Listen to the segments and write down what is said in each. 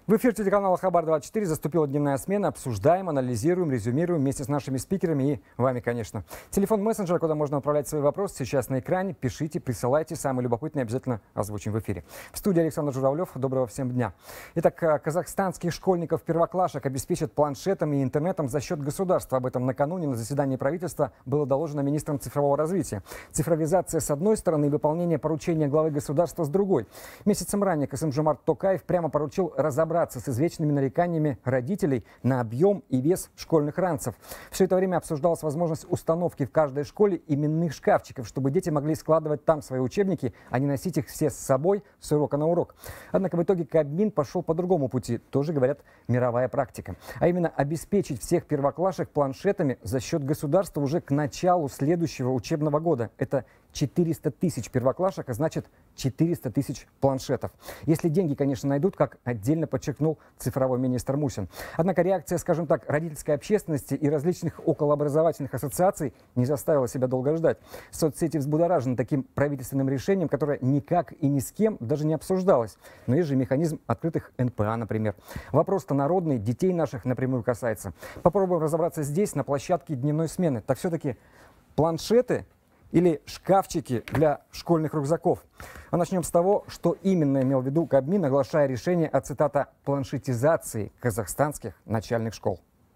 В эфир телеканала Хабар-24 заступила дневная смена. Обсуждаем, анализируем, резюмируем вместе с нашими спикерами и вами, конечно. Телефон мессенджера, куда можно отправлять свои вопросы, сейчас на экране. Пишите, присылайте. Самые любопытные обязательно озвучим в эфире. В студии Александр Журавлев. Доброго всем дня. Итак, казахстанских школьников-первоклашек обеспечат планшетом и интернетом за счет государства. Об этом накануне на заседании правительства было доложено министром цифрового развития. Цифровизация с одной стороны и выполнение поручения главы государства с другой. Месяцем ранее Касым-Жомарт Токаев прямо поручил разобраться с извечными нареканиями родителей на объем и вес школьных ранцев. Все это время обсуждалась возможность установки в каждой школе именных шкафчиков, чтобы дети могли складывать там свои учебники, а не носить их все с собой с урока на урок. Однако в итоге Кабмин пошел по другому пути, тоже, говорят, мировая практика. А именно обеспечить всех первоклашек планшетами за счет государства уже к началу следующего учебного года. Это 400 тысяч первоклашек, а значит 400 тысяч планшетов. Если деньги, конечно, найдут, как отдельно подчеркнул цифровой министр Мусин. Однако реакция, скажем так, родительской общественности и различных околообразовательных ассоциаций не заставила себя долго ждать. Соцсети взбудоражены таким правительственным решением, которое никак и ни с кем даже не обсуждалось. Но есть же механизм открытых НПА, например. Вопрос-то народный, детей наших напрямую касается. Попробуем разобраться здесь, на площадке дневной смены. Так все-таки планшеты или шкафчики для школьных рюкзаков? А начнем с того, что именно имел в виду Кабмин, оглашая решение о, цитата, планшетизации казахстанских начальных школ.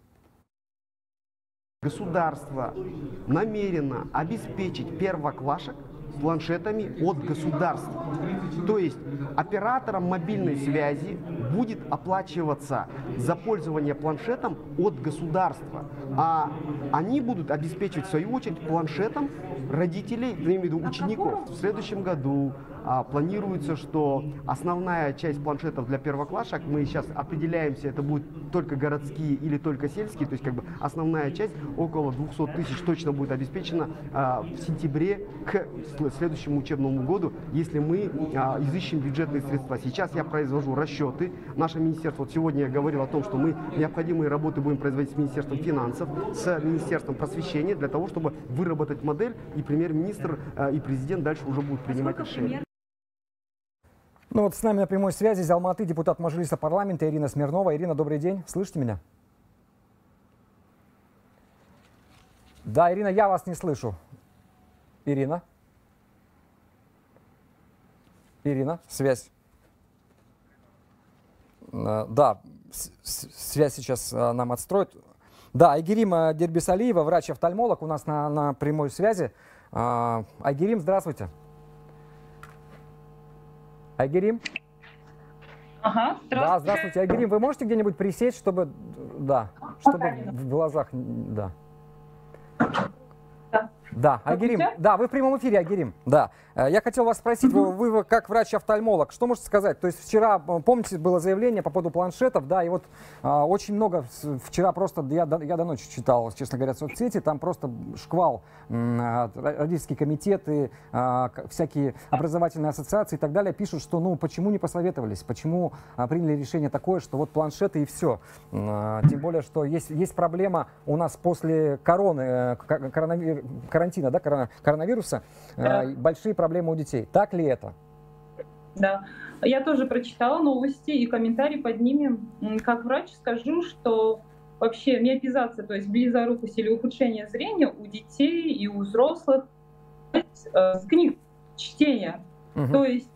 Государство намерено обеспечить первоклашек планшетами от государства. То есть операторам мобильной связи будет оплачиваться за пользование планшетом от государства. А они будут обеспечивать, в свою очередь, планшетом родителей, я имею в виду учеников. В следующем году планируется, что основная часть планшетов для первоклашек, мы сейчас определяемся, это будут только городские или только сельские, то есть как бы основная часть, около 200 тысяч, точно будет обеспечена в сентябре к следующему учебному году, если мы изыщем бюджетные средства. Сейчас я произвожу расчеты. Наше министерство, вот сегодня я говорил о том, что мы необходимые работы будем производить с Министерством финансов, с Министерством просвещения, для того, чтобы выработать модель, и премьер-министр и президент дальше уже будут принимать решения. Ну вот с нами на прямой связи из Алматы депутат Мажилиса парламента Ирина Смирнова. Ирина, добрый день. Слышите меня? Да, Ирина, я вас не слышу. Ирина? Ирина, связь. Да, связь сейчас нам отстроит. Да, Айгерим Дербисалиева, врач-офтальмолог, у нас на прямой связи. Айгерим, здравствуйте. Айгерим? Ага, здравствуйте. Да, здравствуйте. Айгерим, вы можете где-нибудь присесть, чтобы, да, чтобы в глазах, да. Да, Айгерим, да, вы в прямом эфире, Айгерим. Да, я хотел вас спросить, вы как врач-офтальмолог, что можете сказать? То есть вчера, помните, было заявление по поводу планшетов, да, и вот очень много, вчера просто, я до ночи читал, честно говоря, соцсети, там просто шквал, родительские комитеты, всякие образовательные ассоциации и так далее пишут, что, ну, почему не посоветовались, почему приняли решение такое, что вот планшеты и все. Тем более, что есть проблема у нас после карантина, да, коронавируса, да. Большие проблемы у детей. Так ли это? Да, я тоже прочитала новости и комментарий под ними. Как врач скажу, что вообще миопизация, то есть близорукость или ухудшение зрения у детей и у взрослых с книг чтения. То есть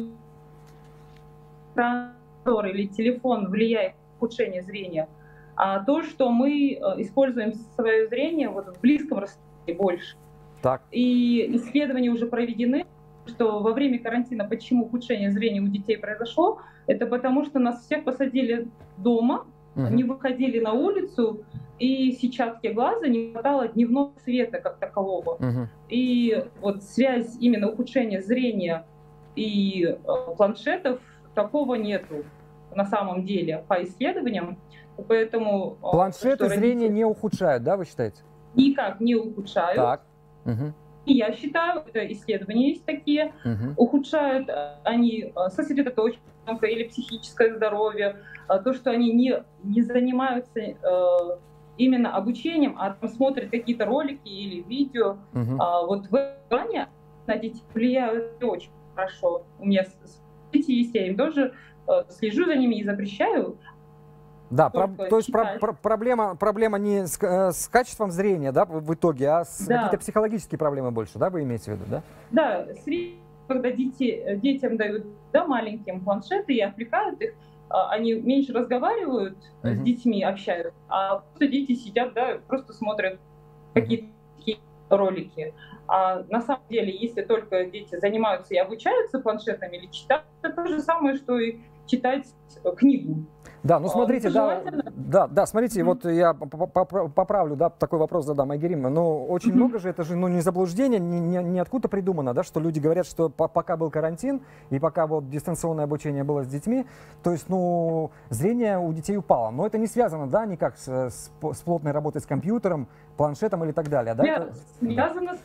или телефон влияет на ухудшение зрения, а то, что мы используем свое зрение вот в близком расстоянии больше. Так. И исследования уже проведены, что во время карантина почему ухудшение зрения у детей произошло, это потому что нас всех посадили дома, не выходили на улицу, и сетчатки глаза не хватало дневного света как такового. И вот связь именно ухудшения зрения и планшетов, такого нету на самом деле по исследованиям. Поэтому планшеты зрение не ухудшают, да, вы считаете? Никак не ухудшают. Так. И я считаю, это исследования есть такие, ухудшают они сосредоточенность или психическое здоровье, то, что они не занимаются именно обучением, а там смотрят какие-то ролики или видео. Вот в этом плане на детей влияют очень хорошо. У меня дети есть, я им тоже слежу за ними и запрещаю. Да, Только то есть читать. проблема не с качеством зрения, да, в итоге, а с Да. какие-то психологические проблемы больше, да, вы имеете в виду, да? Да, когда детям дают, да, маленьким планшеты и отвлекают их, они меньше разговаривают с детьми, общаются, а просто дети сидят, да, просто смотрят какие-то ролики. А на самом деле, если только дети занимаются и обучаются планшетами или читают, это то же самое, что и читать книгу. Да, ну смотрите, желательно. да, смотрите, вот я поправлю, да, такой вопрос задам, Айгерим. Ну, очень много же, это же, ну, не заблуждение, не откуда придумано, да, что люди говорят, что пока был карантин и пока вот дистанционное обучение было с детьми, то есть, ну, зрение у детей упало. Но это не связано, да, никак с плотной работой с компьютером, планшетом или так далее, да? Нет, связано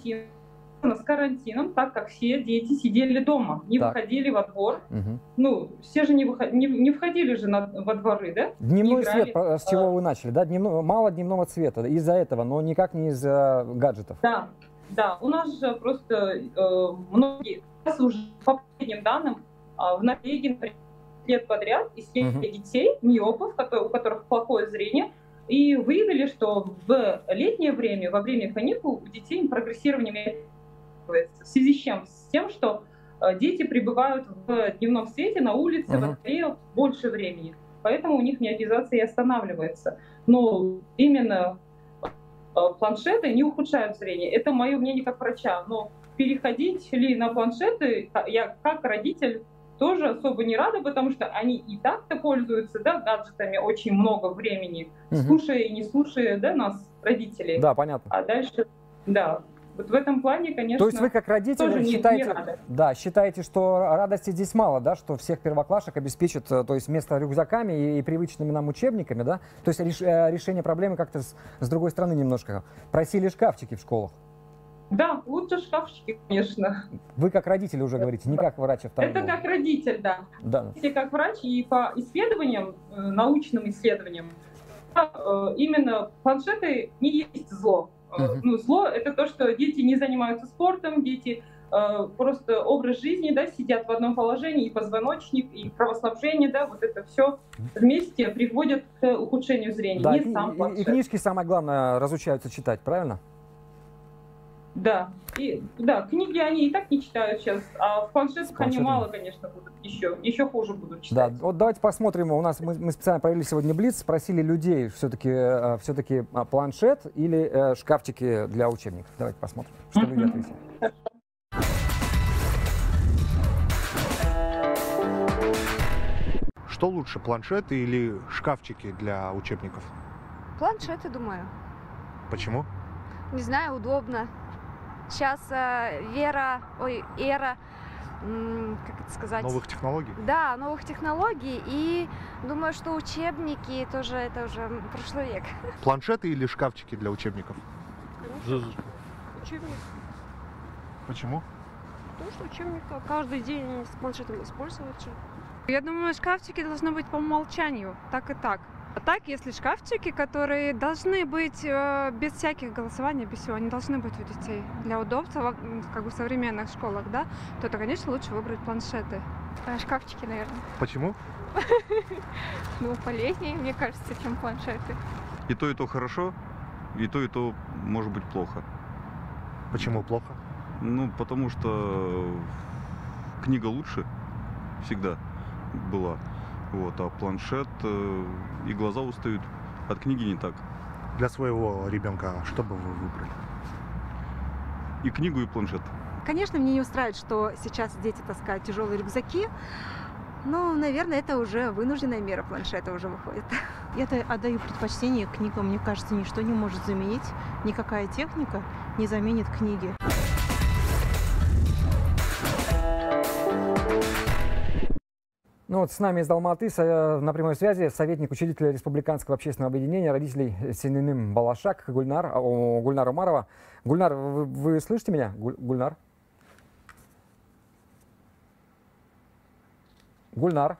с карантином, так как все дети сидели дома, не выходили во двор. Ну, все же не входили же во дворы, да? Дневной свет, с чего вы начали, да? Мало дневного света из-за этого, но никак не из-за гаджетов. Да, да, у нас же просто многие, уже по последним данным, в Норвегии лет подряд исследовали детей, миопов, у которых плохое зрение, и выявили, что в летнее время, во время каникул, у детей прогрессирование в связи с чем? С тем, что дети пребывают в дневном свете, на улице, во дворе больше времени. Поэтому у них миопизация и останавливается. Но именно планшеты не ухудшают зрение. Это мое мнение как врача. Но переходить ли на планшеты, я как родитель тоже особо не рада, потому что они и так-то пользуются, да, гаджетами очень много времени, слушая и не слушая, да, нас, родителей. Да, понятно. А дальше, да. Вот в этом плане, конечно, то есть вы как родитель считаете, что радости здесь мало, да, что всех первоклашек обеспечат, то есть вместо рюкзаками и привычными нам учебниками, да? То есть решение проблемы как-то с другой стороны немножко. Просили шкафчики в школах. Да, лучше шкафчики, конечно. Вы как родитель уже говорите, не как врач. Это как родитель, да. Если как врач и по исследованиям, научным исследованиям, именно планшеты не есть зло. Ну, зло — это то, что дети не занимаются спортом, дети просто образ жизни, да, сидят в одном положении, и позвоночник, и кровоснабжение, да, вот это все вместе приводит к ухудшению зрения. Да, не сам планшет. И книжки, самое главное, разучаются читать, правильно? Да, книги они и так не читают сейчас, а в планшетах они мало, конечно, будут еще хуже будут читать. Да, вот давайте посмотрим, мы специально провели сегодня блиц, спросили людей все-таки планшет или шкафчики для учебников. Давайте посмотрим, что люди ответили. Что лучше, планшеты или шкафчики для учебников? Планшеты, думаю. Почему? Не знаю, удобно. Сейчас эра, как это сказать? Новых технологий? Да, новых технологий. И думаю, что учебники тоже, это уже прошлый век. Планшеты или шкафчики для учебников? Учебник. Почему? Потому что учебник каждый день с планшетом используется. Я думаю, шкафчики должны быть по умолчанию, так и так. А так, если шкафчики, которые должны быть без всяких голосований, без всего, они должны быть у детей для удобства, как бы в современных школах, да, то, конечно, лучше выбрать планшеты. Шкафчики, наверное. Почему? Ну, полезнее, мне кажется, чем планшеты. И то хорошо, и то может быть плохо. Почему плохо? Ну, потому что книга лучше всегда была. Вот, а планшет и глаза устают. От книги не так. Для своего ребенка что бы вы выбрали? И книгу, и планшет. Конечно, мне не устраивает, что сейчас дети таскают тяжелые рюкзаки. Но, наверное, это уже вынужденная мера, планшета уже выходит. Я-то отдаю предпочтение книгам. Мне кажется, ничто не может заменить, никакая техника не заменит книги. Ну вот с нами из Алматы на прямой связи советник учредителя Республиканского общественного объединения родителей Сененим Балашак Гульнар Умарова. Гульнар, вы слышите меня? Гульнар? Гульнар?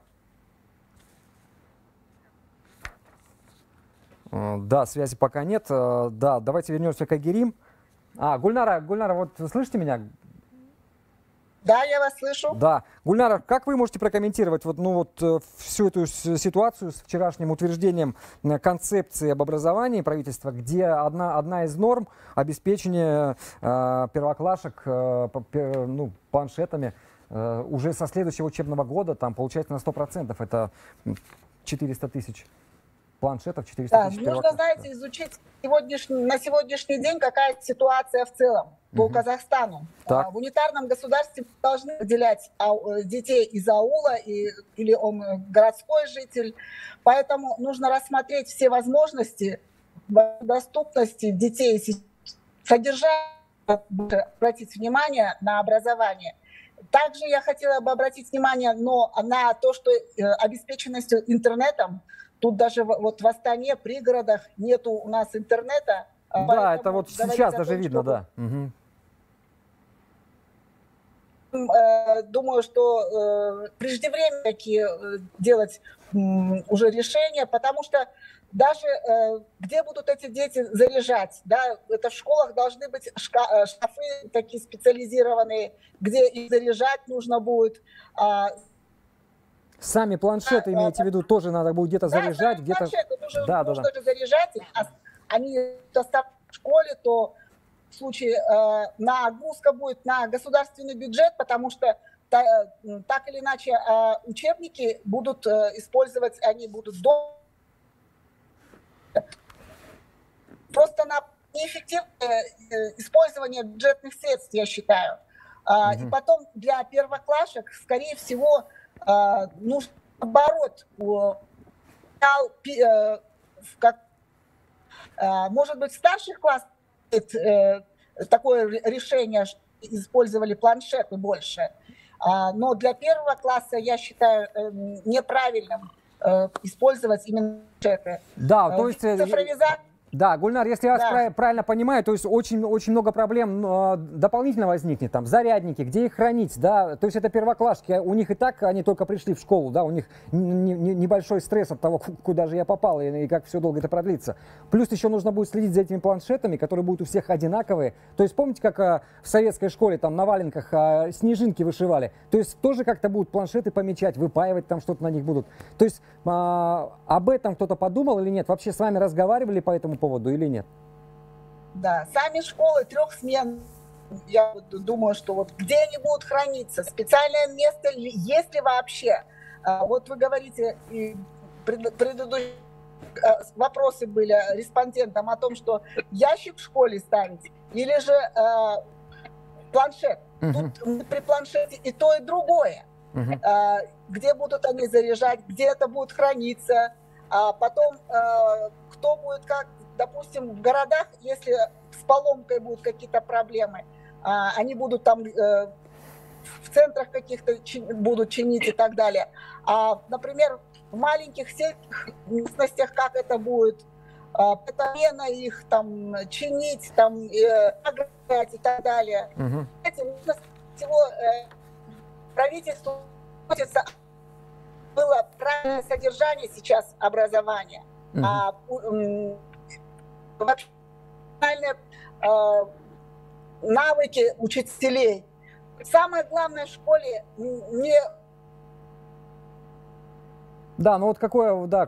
Да, связи пока нет. Да, давайте вернемся к Айгерим. Гульнара, вот слышите меня? Да, я вас слышу. Да. Гульнара, как вы можете прокомментировать всю эту ситуацию с вчерашним утверждением концепции об образовании правительства, где одна из норм обеспечения первоклашек планшетами уже со следующего учебного года, там получается на 100%, это 400 тысяч планшетов, 400 тысяч нужно, знаете, изучить на сегодняшний день какая ситуация в целом по Казахстану. Так. В унитарном государстве должны выделять детей из аула или он городской житель. Поэтому нужно рассмотреть все возможности доступности детей, содержать, обратить внимание на образование. Также я хотела бы обратить внимание на то, что обеспеченностью интернетом, тут даже вот в Астане, пригородах нету у нас интернета. Да, это вот сейчас даже видно, да. Угу. Думаю, что преждевременно такие делать уже решения, потому что даже где будут эти дети заряжать, да, это в школах должны быть шкафы такие специализированные, где их заряжать нужно будет. Сами планшеты, имеете в виду, тоже надо будет где-то заряжать, где-то... Нужно же заряжать, они в школе, то в случае нагрузка будет на государственный бюджет, потому что так или иначе учебники будут использовать, они будут просто на неэффективное использование бюджетных средств, я считаю. И потом для первоклашек, скорее всего, нужно наоборот, может быть, в старших классах такое решение, что использовали планшеты больше. Но для первого класса я считаю неправильным использовать именно планшеты. Да, то есть... Цифровизация. Да, Гульнар, если я вас правильно понимаю, то есть очень много проблем дополнительно возникнет, там, зарядники, где их хранить, да, то есть это первоклашки, у них и так, они только пришли в школу, да, у них небольшой стресс от того, куда же я попал и как все долго это продлится. Плюс еще нужно будет следить за этими планшетами, которые будут у всех одинаковые, то есть помните, как в советской школе там на валенках снежинки вышивали, то есть тоже как-то будут планшеты помечать, выпаивать там что-то на них будут, то есть об этом кто-то подумал или нет, вообще с вами разговаривали по этому поводу или нет? Да, сами школы 3 смен, я думаю, что вот где они будут храниться, специальное место есть ли вообще? Вот вы говорите, и предыдущие вопросы были респондентам о том, что ящик в школе ставить или же планшет. Тут при планшете и то, и другое. Где будут они заряжать, где это будет храниться, а потом кто будет как, допустим, в городах, если с поломкой будут какие-то проблемы, они будут там в центрах каких-то будут чинить и так далее. А, например, в маленьких сельских местностях как это будет, замена их там чинить, там ограничить и так далее. Нужно всего правительству было правильное содержание сейчас образования, вообще навыки учителей. Самое главное в школе не... Да, ну вот какое... Да,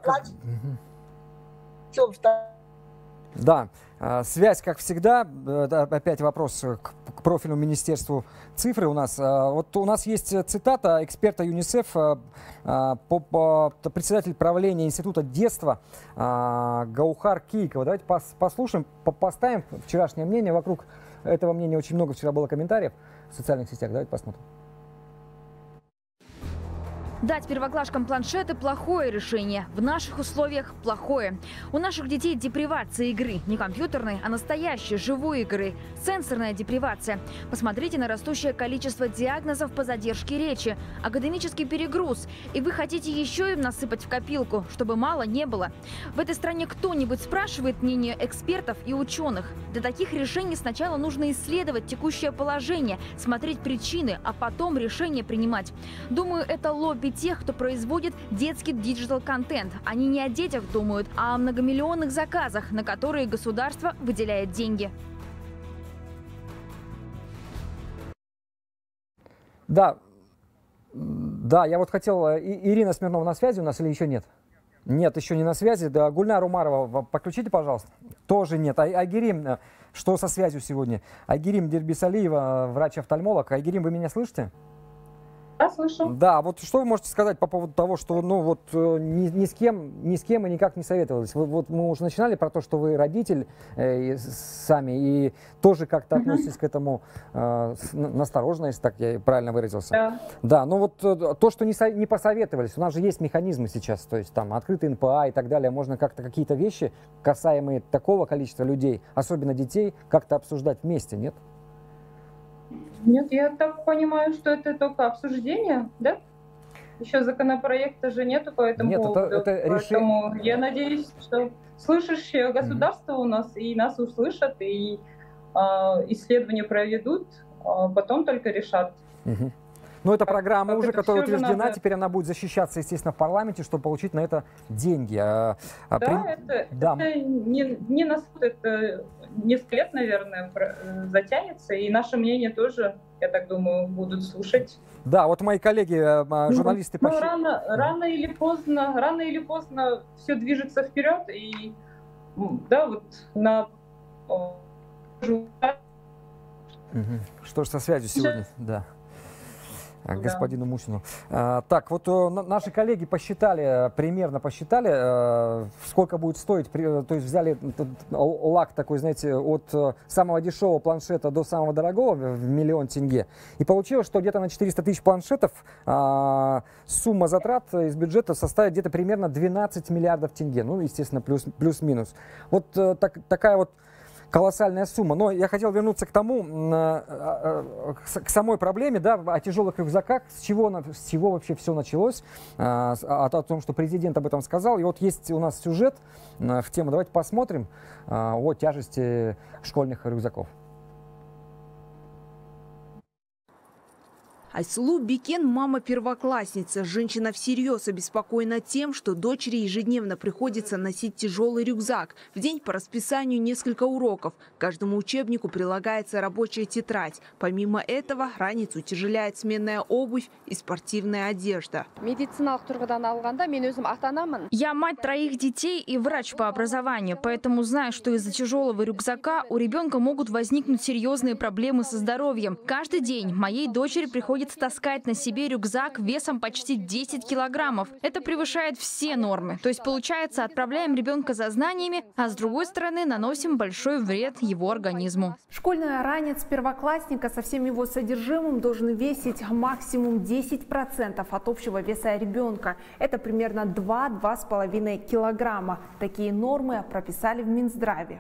да, связь, как всегда, опять вопрос к профильному министерству цифры у нас. Вот у нас есть цитата эксперта ЮНИСЕФ, председатель правления Института детства Гаухар Кейкова. Давайте послушаем, поставим вчерашнее мнение. Вокруг этого мнения очень много вчера было комментариев в социальных сетях. Давайте посмотрим. Дать первоклашкам планшеты – плохое решение. В наших условиях – плохое. У наших детей депривация игры. Не компьютерной, а настоящей, живой игры. Сенсорная депривация. Посмотрите на растущее количество диагнозов по задержке речи. Академический перегруз. И вы хотите еще им насыпать в копилку, чтобы мало не было. В этой стране кто-нибудь спрашивает мнение экспертов и ученых? Для таких решений сначала нужно исследовать текущее положение, смотреть причины, а потом решения принимать. Думаю, это лобби тех, кто производит детский диджитал-контент. Они не о детях думают, а о многомиллионных заказах, на которые государство выделяет деньги. Да, да, я вот хотел... Ирина Смирнова на связи у нас или еще нет? Нет, еще не на связи. Да, Гульнар Умарова, подключите, пожалуйста. Тоже нет. Айгерим, что со связью сегодня? Айгерим Дербисалиева, врач-офтальмолог. Айгерим, вы меня слышите? Да, слышу. Да, вот что вы можете сказать по поводу того, что ну, вот, ни с кем и никак не советовались? Вот мы уже начинали про то, что вы родитель сами и тоже как-то относитесь к этому настороженно, если так я правильно выразился. Да. Да, но вот то, что не посоветовались, у нас же есть механизмы сейчас, то есть там открытый НПА и так далее, можно как-то какие-то вещи, касаемые такого количества людей, особенно детей, как-то обсуждать вместе, нет? Нет, я так понимаю, что это только обсуждение, да? Еще законопроекта же нету по этому поводу. Поэтому я надеюсь, что слышащее государство у нас и нас услышат, и исследования проведут, потом только решат. Но эта программа уже, которая утверждена, теперь она будет защищаться, естественно, в парламенте, чтобы получить на это деньги. Это не на суд, это несколько лет, наверное, затянется, и наше мнение тоже, я так думаю, будут слушать. Да, вот мои коллеги, журналисты... Рано или поздно все движется вперед, и да, вот на... Что же со связью сегодня? Да. Господину Мусину. Так, вот наши коллеги примерно посчитали, сколько будет стоить, то есть взяли лак такой, знаете, от самого дешевого планшета до самого дорогого в 1 миллион тенге. И получилось, что где-то на 400 тысяч планшетов сумма затрат из бюджета составит где-то примерно 12 миллиардов тенге. Ну, естественно, плюс-минус. Вот такая вот колоссальная сумма. Но я хотел вернуться к тому, к самой проблеме, да, о тяжелых рюкзаках, с чего вообще все началось, о том, что президент об этом сказал. И вот есть у нас сюжет в тему. Давайте посмотрим о тяжести школьных рюкзаков. Айсулу Бикен – мама-первоклассница. Женщина всерьез обеспокоена тем, что дочери ежедневно приходится носить тяжелый рюкзак. В день по расписанию несколько уроков. К каждому учебнику прилагается рабочая тетрадь. Помимо этого, ранец утяжеляет сменная обувь и спортивная одежда. Я мать 3 детей и врач по образованию, поэтому знаю, что из-за тяжелого рюкзака у ребенка могут возникнуть серьезные проблемы со здоровьем. Каждый день моей дочери приходится таскать на себе рюкзак весом почти 10 килограммов. Это превышает все нормы. То есть, получается, отправляем ребенка за знаниями, а с другой стороны наносим большой вред его организму. Школьный ранец первоклассника со всем его содержимым должен весить максимум 10% от общего веса ребенка. Это примерно 2–2,5 килограмма. Такие нормы прописали в Минздраве.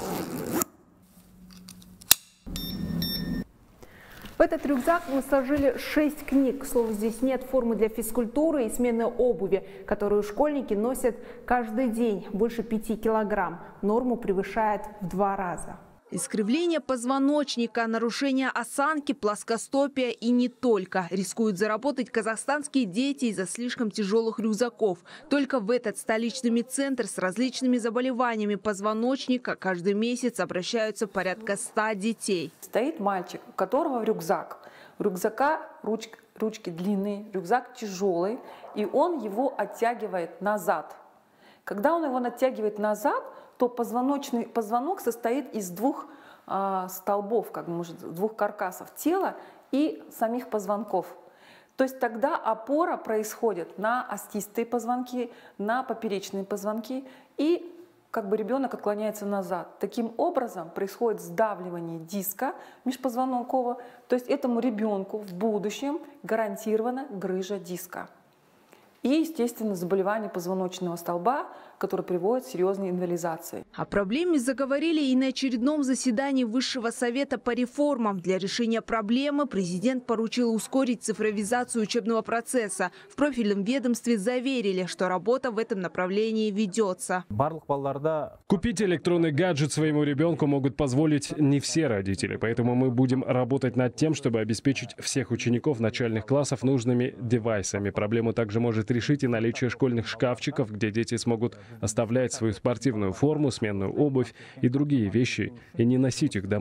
В этот рюкзак мы сложили 6 книг. К слову, здесь нет формы для физкультуры и смены обуви, которую школьники носят каждый день, больше 5 килограмм. Норму превышает в 2 раза. Искривление позвоночника, нарушение осанки, плоскостопия и не только. Рискуют заработать казахстанские дети из-за слишком тяжелых рюкзаков. Только в этот столичный медцентр с различными заболеваниями позвоночника каждый месяц обращаются порядка 100 детей. Стоит мальчик, у которого рюкзак. У рюкзака ручки длинные, рюкзак тяжелый, и он его оттягивает назад. Когда он его оттягивает назад, то позвонок состоит из 2 столбов, как может, 2 каркасов тела и самих позвонков. То есть тогда опора происходит на остистые позвонки, на поперечные позвонки, и как бы ребенок отклоняется назад. Таким образом происходит сдавливание диска межпозвонкового, то есть этому ребенку в будущем гарантирована грыжа диска. И, естественно, заболевание позвоночного столба, которое приводит к серьезной инвалидизации. О проблеме заговорили и на очередном заседании Высшего совета по реформам. Для решения проблемы президент поручил ускорить цифровизацию учебного процесса. В профильном ведомстве заверили, что работа в этом направлении ведется. Купить электронный гаджет своему ребенку могут позволить не все родители. Поэтому мы будем работать над тем, чтобы обеспечить всех учеников начальных классов нужными девайсами. Проблему также может решить и наличие школьных шкафчиков, где дети смогут оставлять свою спортивную форму, сменную обувь и другие вещи, и не носить их домой.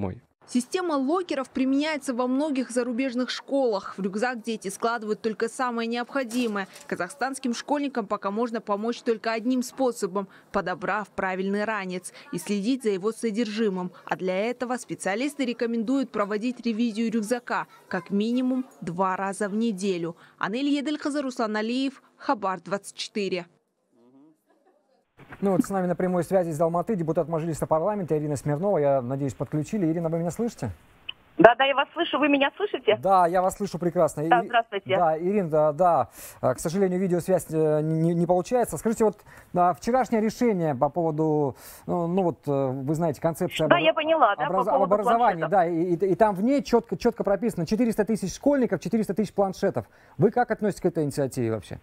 Система локеров применяется во многих зарубежных школах. В рюкзак дети складывают только самое необходимое. Казахстанским школьникам пока можно помочь только одним способом – подобрав правильный ранец и следить за его содержимым. А для этого специалисты рекомендуют проводить ревизию рюкзака как минимум 2 раза в неделю. Анель Еделькызы, Руслан Алиев, Хабар 24. Ну вот с нами на прямой связи из Алматы депутат Мажилиса парламента Ирина Смирнова. Я надеюсь, подключили. Ирина, вы меня слышите? Да, я вас слышу. Вы меня слышите? Да, я вас слышу прекрасно. Да, здравствуйте. Да, Ирина, да, к сожалению, видеосвязь не получается. Скажите, вот вчерашнее решение по поводу, ну вот, вы знаете, концепция да, я поняла, да, по поводу образования, да, и там в ней четко прописано 400 тысяч школьников, 400 тысяч планшетов. Вы как относитесь к этой инициативе вообще?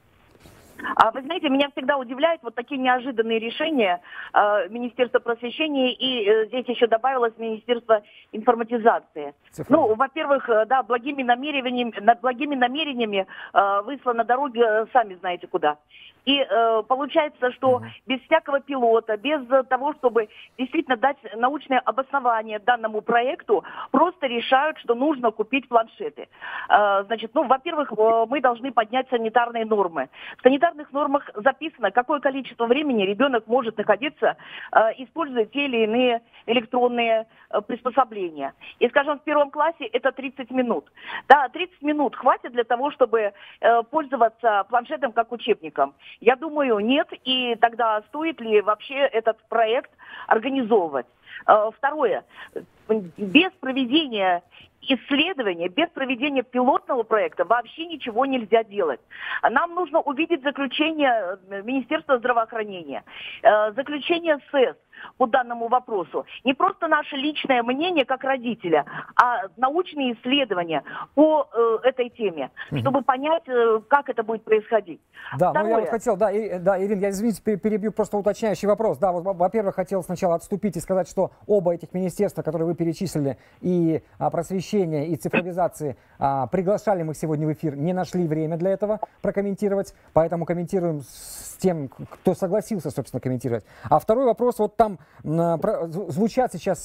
Вы знаете, меня всегда удивляют вот такие неожиданные решения Министерства просвещения, и здесь еще добавилось Министерство информатизации. Ну, во-первых, да, благими намерениями выслано на дороге, сами знаете куда. И получается, что без всякого пилота, без того, чтобы действительно дать научное обоснование данному проекту, просто решают, что нужно купить планшеты. Значит, ну, во-первых, мы должны поднять санитарные нормы. В санитарных нормах записано, какое количество времени ребенок может находиться, используя те или иные электронные приспособления. И, скажем, в 1 классе это 30 минут. Да, 30 минут хватит для того, чтобы пользоваться планшетом как учебником. Я думаю, нет, и тогда стоит ли вообще этот проект организовывать? Второе. Без проведения исследования, без проведения пилотного проекта вообще ничего нельзя делать. Нам нужно увидеть заключение Министерства здравоохранения, заключение СЭС по данному вопросу. Не просто наше личное мнение как родителя, а научные исследования по этой теме, чтобы понять, как это будет происходить. Да, ну я вот хотел, да, Ирина, я, извините, перебью, просто уточняющий вопрос. Да, вот, во-первых, хотел сначала отступить и сказать, что оба этих министерства, которые вы перечислили, и просвещения, и цифровизации, приглашали мы сегодня в эфир, не нашли время для этого прокомментировать, поэтому комментируем с тем, кто согласился, собственно, комментировать. А второй вопрос, вот там звучат сейчас,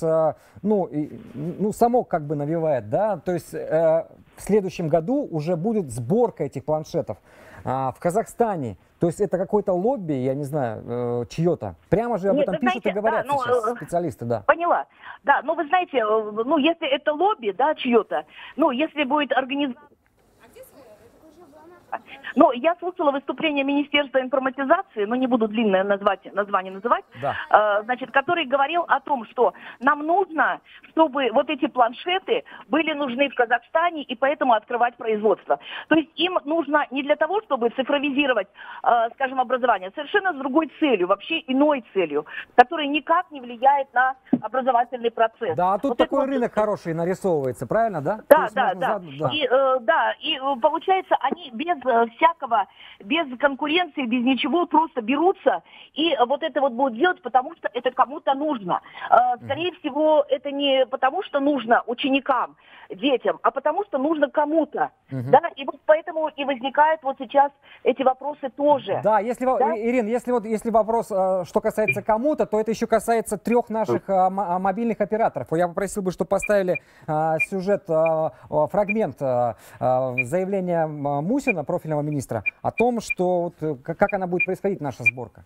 само как бы навевает, да, то есть в следующем году уже будет сборка этих планшетов в Казахстане. То есть это какое-то лобби, я не знаю, чье-то. Прямо же об этом пишут и говорят сейчас специалисты, да. Поняла. Да, но вы знаете, ну если это лобби, да, чье-то, ну если будет организация... Но я слушала выступление Министерства информатизации, но не буду длинное название называть, да. Значит, который говорил о том, что нам нужно, чтобы вот эти планшеты были нужны в Казахстане, и поэтому открывать производство. То есть им нужно не для того, чтобы цифровизировать, скажем, образование, совершенно с другой целью, вообще иной целью, которая никак не влияет на образовательный процесс. Да, а тут вот такой рынок хороший нарисовывается, правильно, да? Да. И получается, они без конкуренции, без ничего, просто берутся и вот это вот будут делать, потому что это кому-то нужно. Скорее всего, это не потому, что нужно ученикам, детям, а потому что нужно кому-то. Да? И вот поэтому и возникают вот сейчас эти вопросы тоже. Да, Ирина, если вопрос, что касается кому-то, то это еще касается 3 наших мобильных операторов. Я попросил бы, чтобы поставили сюжет, фрагмент заявления Мусина, профильного министра, о том, что как она будет происходить, наша сборка.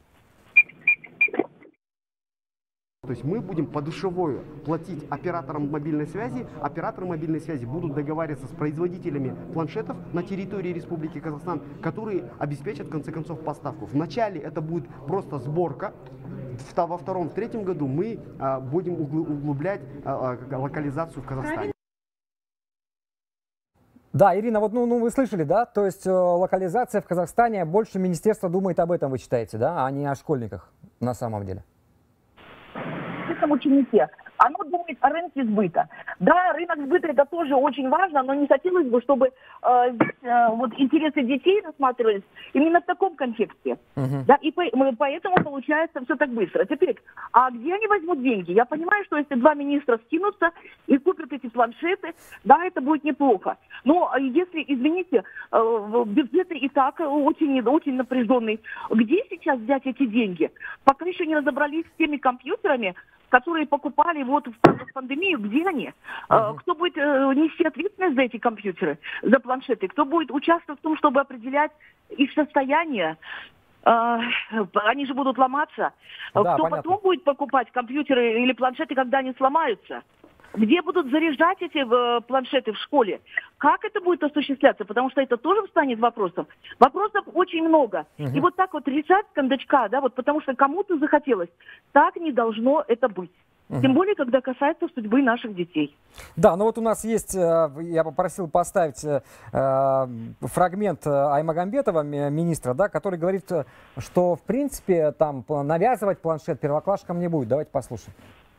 То есть мы будем подушевую платить операторам мобильной связи. Операторы мобильной связи будут договариваться с производителями планшетов на территории Республики Казахстан, которые обеспечат в конце концов поставку. Вначале это будет просто сборка. Во втором, в третьем году мы будем углублять локализацию в Казахстане. Да, Ирина, вот вы слышали, да? То есть локализация в Казахстане, больше министерство думает об этом, вы считаете, да? А не о школьниках на самом деле. Ученике. Оно думает о рынке сбыта. Да, рынок сбыта это тоже очень важно, но не хотелось бы, чтобы вот интересы детей рассматривались именно в таком контексте. Да, и поэтому получается все так быстро. Теперь, а где они возьмут деньги? Я понимаю, что если 2 министра скинутся и купят эти планшеты, да, это будет неплохо. Но если, извините, бюджет и так очень напряженный, где сейчас взять эти деньги? Пока еще не разобрались с теми компьютерами, которые покупали вот в пандемию, где они? Кто будет нести ответственность за эти компьютеры, за планшеты? Кто будет участвовать в том, чтобы определять их состояние? Они же будут ломаться. Да, Кто понятно. потом будет покупать компьютеры или планшеты, когда они сломаются? Где будут заряжать эти планшеты в школе? Как это будет осуществляться? Потому что это тоже станет вопросом. Вопросов очень много. И вот так вот решать с кондачка, да, вот потому что кому-то захотелось. Так не должно это быть. Тем более, когда касается судьбы наших детей. Да, ну вот у нас есть, я попросил поставить фрагмент Аймагамбетова, министра, да, который говорит, что в принципе там навязывать планшет первоклашкам не будет. Давайте послушаем.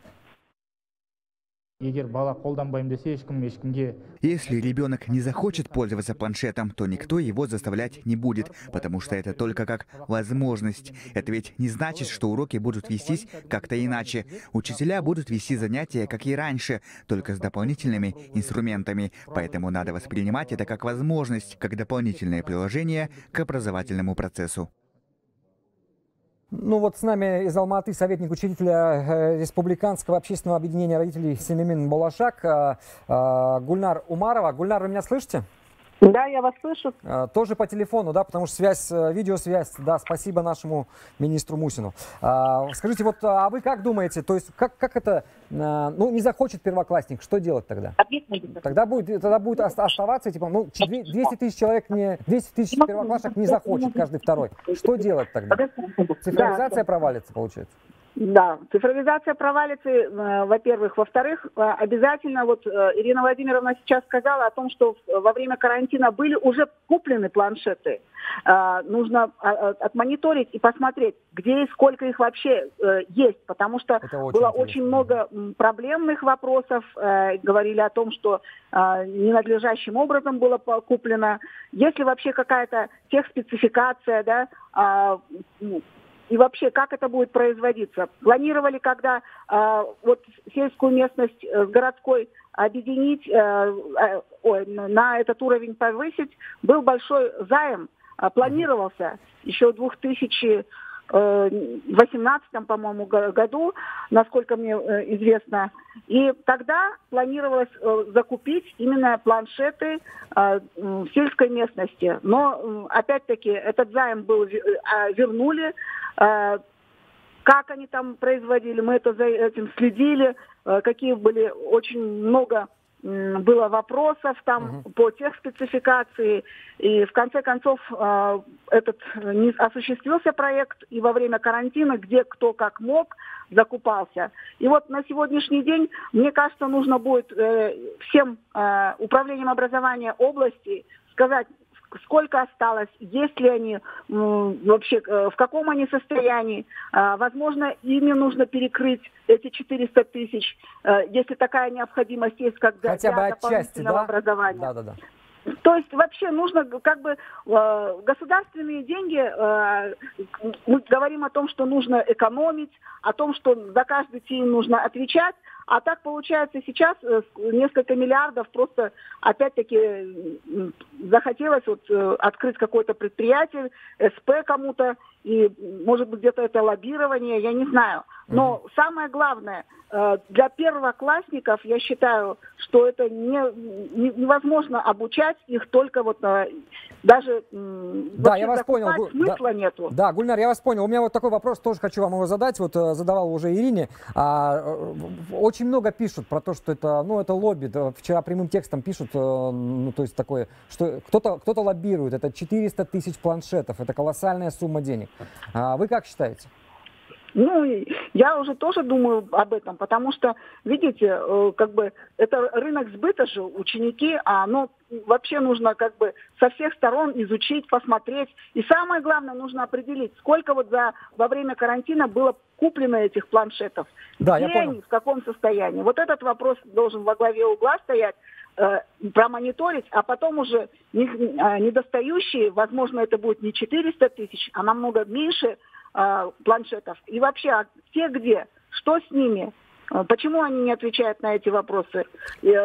Если ребенок не захочет пользоваться планшетом, то никто его заставлять не будет, потому что это только как возможность. Это ведь не значит, что уроки будут вестись как-то иначе. Учителя будут вести занятия, как и раньше, только с дополнительными инструментами. Поэтому надо воспринимать это как возможность, как дополнительное приложение к образовательному процессу. Ну вот с нами из Алматы советник учредителя Республиканского общественного объединения родителей Селимин Болашак Гульнар Умарова. Гульнар, вы меня слышите? Да, я вас слышу. Тоже по телефону, да, потому что связь, видеосвязь, да, спасибо нашему министру Мусину. Скажите, вот, а вы как думаете, то есть как это, ну, не захочет первоклассник, что делать тогда? Тогда будет оставаться, типа, ну, 200 тысяч человек, 200 тысяч первоклассников не захочет каждый второй. Что делать тогда? Цифровизация провалится, получается? Да, цифровизация провалится, во-первых. Во-вторых, обязательно, вот Ирина Владимировна сейчас сказала о том, что во время карантина были уже куплены планшеты. Нужно отмониторить и посмотреть, где и сколько их вообще есть, потому что было очень много проблемных вопросов. Говорили о том, что ненадлежащим образом было куплено. Есть ли вообще какая-то техспецификация, да, и вообще, как это будет производиться? Планировали, когда вот сельскую местность с городской объединить, на этот уровень повысить, был большой займ, планировался еще в 2018, по-моему, году, насколько мне известно. И тогда планировалось закупить именно планшеты в сельской местности. Но, опять-таки, этот займ был вернули. Как они там производили, мы за этим следили, какие были, очень много было вопросов там по техспецификации, и в конце концов не осуществился проект, и во время карантина, где кто как мог, закупался. И вот на сегодняшний день, мне кажется, нужно будет всем управлениям образования области сказать, сколько осталось, есть ли они вообще, в каком они состоянии. Возможно, ими нужно перекрыть эти 400 тысяч, если такая необходимость есть, как для дополнительного образования. Да. То есть вообще нужно как бы государственные деньги, мы говорим о том, что нужно экономить, о том, что за каждый тень нужно отвечать, а так получается сейчас несколько миллиардов просто опять-таки захотелось вот открыть какое-то предприятие, СП кому-то, и может быть где-то это лоббирование, я не знаю. Но самое главное, для первоклассников, я считаю, что это невозможно обучать их только вот даже да, я вас понял. Смысла нету. Да, Гульнар, я вас понял. У меня вот такой вопрос, тоже хочу вам его задать. Вот задавал уже Ирине. Очень много пишут про то, что это, ну, это лобби. Вчера прямым текстом пишут, ну, то есть такое, что кто-то лоббирует. Это 400 тысяч планшетов. Это колоссальная сумма денег. Вы как считаете? Ну, я уже тоже думаю об этом, потому что, видите, как бы это рынок сбыта же, ученики, но вообще нужно как бы со всех сторон изучить, посмотреть. И самое главное, нужно определить, сколько вот во время карантина было куплено этих планшетов. Да, где они, в каком состоянии. Вот этот вопрос должен во главе угла стоять, промониторить, а потом уже недостающие, возможно, это будет не 400 тысяч, а намного меньше планшетов. И вообще, те где? Что с ними? Почему они не отвечают на эти вопросы?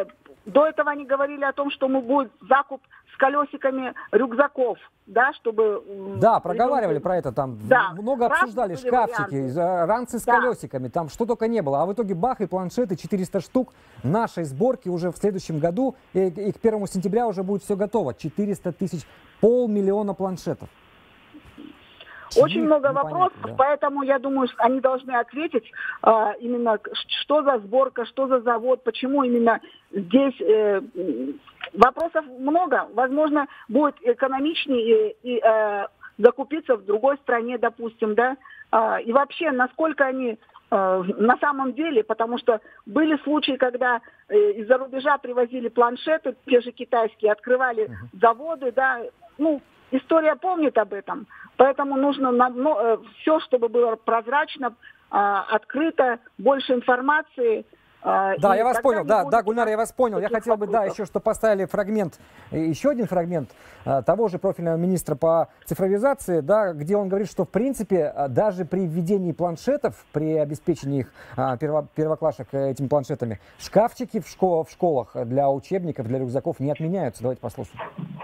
до этого они говорили о том, что будет закуп с колесиками рюкзаков, да, чтобы... Да, проговаривали про это, там да. много обсуждали, шкафчики, ранцы с колесиками, там что только не было. А в итоге бах, и планшеты 400 штук нашей сборки уже в следующем году, и к 1 сентября уже будет все готово. 400 тысяч, 500 000 планшетов. Очень много вопросов, да. Поэтому я думаю, что они должны ответить именно, что за сборка, что за завод, почему именно здесь. Вопросов много. Возможно, будет экономичнее и закупиться в другой стране, допустим, да. И вообще, насколько они на самом деле, потому что были случаи, когда из-за рубежа привозили планшеты, те же китайские, открывали заводы, да, ну, история помнит об этом, поэтому нужно все, чтобы было прозрачно, открыто, больше информации. Да, я вас понял, да, Гульнара, я вас понял. Я хотел бы, еще что поставили фрагмент, еще один фрагмент того же профильного министра по цифровизации, да, где он говорит, что в принципе даже при введении планшетов, при обеспечении их первоклашек этими планшетами, шкафчики в школах для учебников, для рюкзаков не отменяются. Давайте послушаем.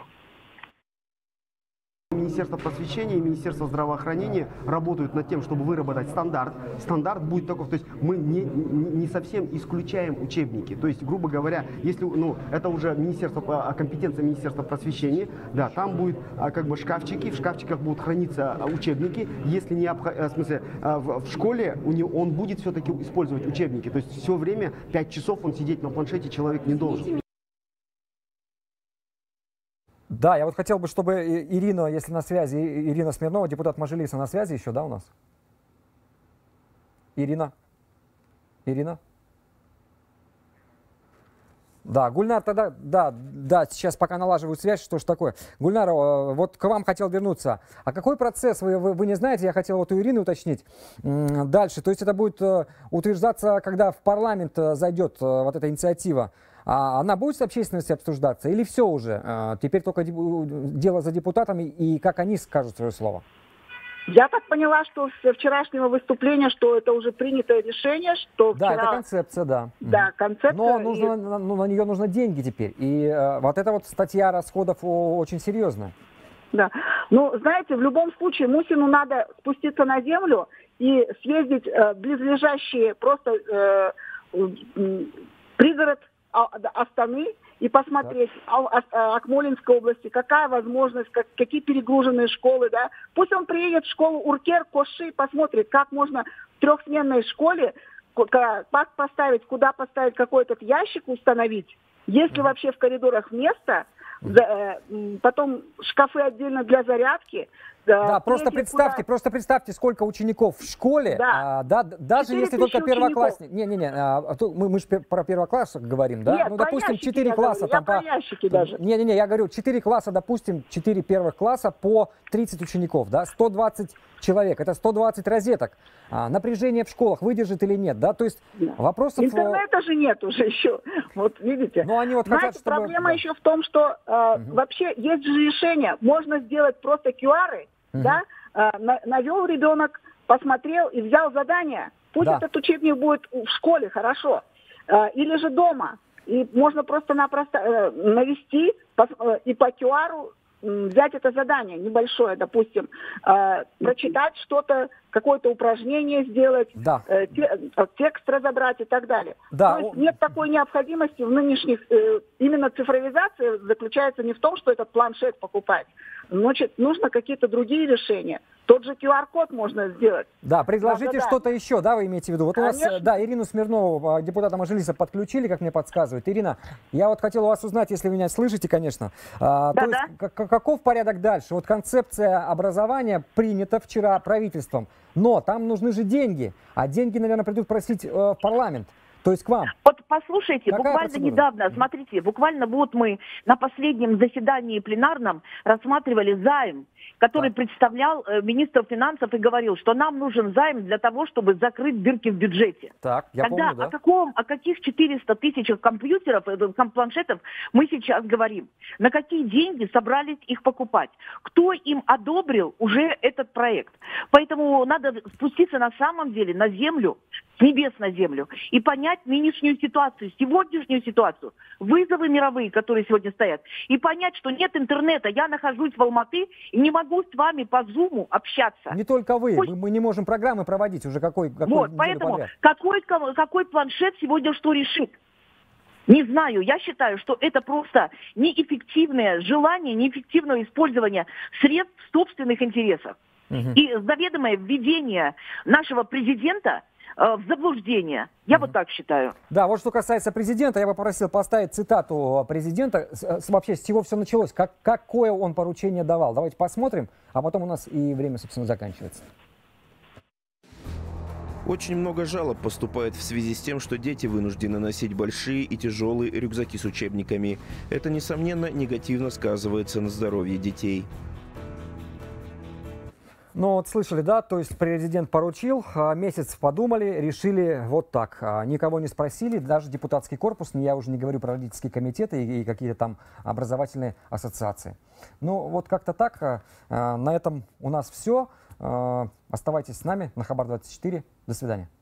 Министерство просвещения и Министерство здравоохранения работают над тем, чтобы выработать стандарт. Стандарт будет таков, то есть мы не совсем исключаем учебники. То есть, грубо говоря, если, это уже компетенция Министерства просвещения, да, там будет как бы шкафчики, в шкафчиках будут храниться учебники. Если не в школе он будет все-таки использовать учебники. То есть все время 5 часов он сидеть на планшете человек не должен. Да, я вот хотел бы, чтобы Ирина, если на связи, Ирина Смирнова, депутат Мажилиса, на связи еще, да, у нас? Ирина? Да, Гульнар, тогда, да, сейчас пока налаживают связь, что ж такое. Гульнар, вот к вам хотел вернуться. А какой процесс, вы не знаете, я хотел вот у Ирины уточнить дальше. То есть это будет утверждаться, когда в парламент зайдет вот эта инициатива. А она будет с общественностью обсуждаться или все уже? Теперь только дело за депутатами и как они скажут свое слово? Я так поняла, что с вчерашнего выступления, что это уже принятое решение, что вчера... Да, это концепция, да. Да, концепция. Но на нее нужно деньги теперь. И вот эта вот статья расходов очень серьезная. Да. Ну, знаете, в любом случае Мусину надо спуститься на землю и съездить в близлежащие просто пригород Астаны и посмотреть Акмолинской области, какая возможность, какие перегруженные школы, да. Пусть он приедет в школу Уркер, Коши, посмотрит, как можно в трехсменной школе, как поставить, куда поставить какой-то ящик установить, есть ли вообще в коридорах место, потом шкафы отдельно для зарядки. Да, просто представьте, сколько учеников в школе, да. Даже если только первоклассники. Мы же про первоклассов говорим, да? Нет, ну, допустим, 4 класса. Я про ящики даже. Я говорю, 4 класса, допустим, 4 первых класса по 30 учеников, да, 120 человек, это 120 розеток. Напряжение в школах выдержит или нет, да? То есть вопросов... Интернета же нет уже еще, вот видите. Ну, они вот хотят, чтобы... Проблема еще в том, что вообще есть же решение, можно сделать просто QR-ы, да, навел ребенок, посмотрел и взял задание. Пусть этот учебник будет в школе, хорошо. Или же дома. И можно просто-напросто навести и по QR взять это задание небольшое, допустим, прочитать что-то, какое-то упражнение сделать, текст разобрать и так далее. Да. То есть нет такой необходимости в нынешних... Именно цифровизация заключается не в том, что этот планшет покупать. Значит, нужно какие-то другие решения. Тот же QR-код можно сделать. Да, предложите что-то еще, да, вы имеете в виду? Вот Конечно. у нас, да, Ирину Смирнову, депутата Мажилиса, подключили, как мне подсказывают. Ирина, я вот хотел у вас узнать, если вы меня слышите, конечно. То есть, каков порядок дальше? Вот концепция образования принята вчера правительством, но там нужны же деньги, а деньги, наверное, придут просить в парламент. То есть к вам. Вот послушайте, Какая буквально процедура? недавно, смотрите, буквально вот мы на последнем заседании пленарном рассматривали займ, который представлял министр финансов и говорил, что нам нужен займ для того, чтобы закрыть дырки в бюджете. Так, я Тогда помню, да. о каких 400 тысяч компьютеров, планшетов мы сейчас говорим? На какие деньги собрались их покупать? Кто им одобрил уже этот проект? Поэтому надо спуститься на самом деле на землю, с небес на землю, и понять нынешнюю ситуацию. ситуацию, сегодняшнюю ситуацию, вызовы мировые, которые сегодня стоят, и понять, что нет интернета, я нахожусь в Алматы и не могу с вами по Зуму общаться. Не только вы, мы не можем программы проводить уже какой вот, поэтому какой планшет сегодня что решит? Не знаю, я считаю, что это просто неэффективное желание, неэффективное использование средств собственных интересов. И заведомое введение нашего президента в заблуждение. Я вот так считаю. Да, вот что касается президента, я бы попросил поставить цитату президента. Вообще, с чего все началось? Какое он поручение давал? Давайте посмотрим, а потом у нас и время, собственно, заканчивается. Очень много жалоб поступает в связи с тем, что дети вынуждены носить большие и тяжелые рюкзаки с учебниками. Это, несомненно, негативно сказывается на здоровье детей. Ну вот слышали, да, то есть президент поручил, месяц подумали, решили вот так. Никого не спросили, даже депутатский корпус, я уже не говорю про родительские комитеты и какие-то там образовательные ассоциации. Ну вот как-то так, на этом у нас все. Оставайтесь с нами на Хабар 24. До свидания.